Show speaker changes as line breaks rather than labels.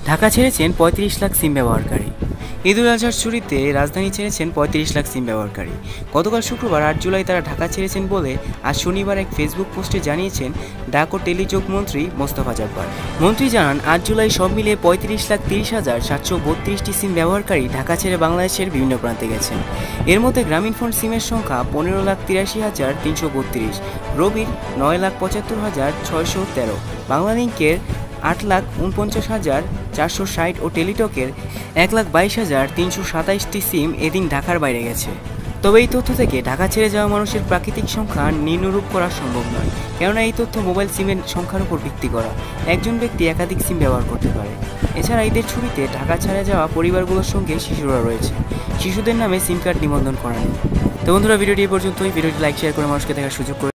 ঢাকা ছেড়েছেন ৩৫ লাখ সিম ব্যবহারকারী। ঈদুল আজহার ছুটিতে রাজধানী ছেড়েছেন ৩৫ লাখ সিম ব্যবহারকারী। গতকাল শুক্রবার ৮ জুলাই তারা ঢাকা ছেড়েছেন বলে আজ শনিবার এক ফেসবুক পোস্টে জানিয়েছেন ডাক ও টেলিযোগ মন্ত্রী মোস্তফা জব্বার। মন্ত্রী জানান, ৮ জুলাই সব মিলিয়ে ৩৫,৩০,৭৩২টি সিম ব্যবহারকারী ঢাকা ছেড়ে বাংলাদেশের বিভিন্ন প্রান্তে গেছেন। এর মধ্যে গ্রামীণফোন সিমের সংখ্যা ১৫,৮৩,হাজার ৩৩২, রবির ৯,৭৫,৬১৩, বাংলালিংকের ৮,৪৯,৪৬০ ও টেলিটকের ১,২২,৩২৭টি সিম এদিন ঢাকার বাইরে গেছে। তবে এই তথ্য থেকে ঢাকা ছেড়ে যাওয়া মানুষের প্রাকৃতিক সংখ্যা নিম্নরূপ করা সম্ভব নয়, কেননা এই তথ্য মোবাইল সিমের সংখ্যার উপর ভিত্তি করা। একজন ব্যক্তি একাধিক সিম ব্যবহার করতে পারে। এছাড়া ঈদের ছুটিতে ঢাকা ছেড়ে যাওয়া পরিবারগুলোর সঙ্গে শিশুরা রয়েছে। শিশুদের নামে সিম কার্ড নিবন্ধন করা নেই। তো বন্ধুরা, ভিডিওটি এই পর্যন্তই। ভিডিওটি লাইক শেয়ার করে মানুষকে দেখার সুযোগ করে